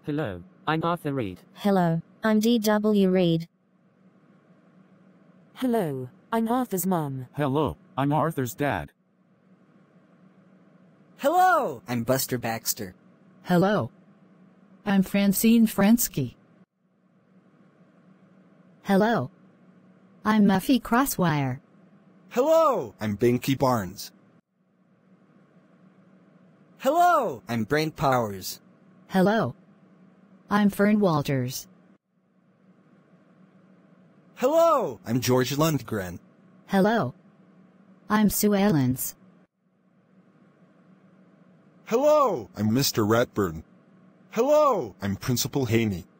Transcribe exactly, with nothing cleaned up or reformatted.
Hello, I'm Arthur Reed. Hello, I'm D W Reed. Hello, I'm Arthur's mum. Hello, I'm Arthur's dad. Hello, I'm Buster Baxter. Hello, I'm Francine Frensky. Hello, I'm Muffy Crosswire. Hello, I'm Binky Barnes. Hello, I'm Brain Powers. Hello, I'm Fern Walters. Hello, I'm George Lundgren. Hello, I'm Sue Ellens. Hello, I'm Mister Ratburn. Hello, I'm Principal Haney.